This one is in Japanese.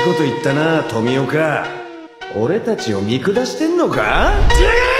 こと言ったな富岡。俺たちを見下してんのか？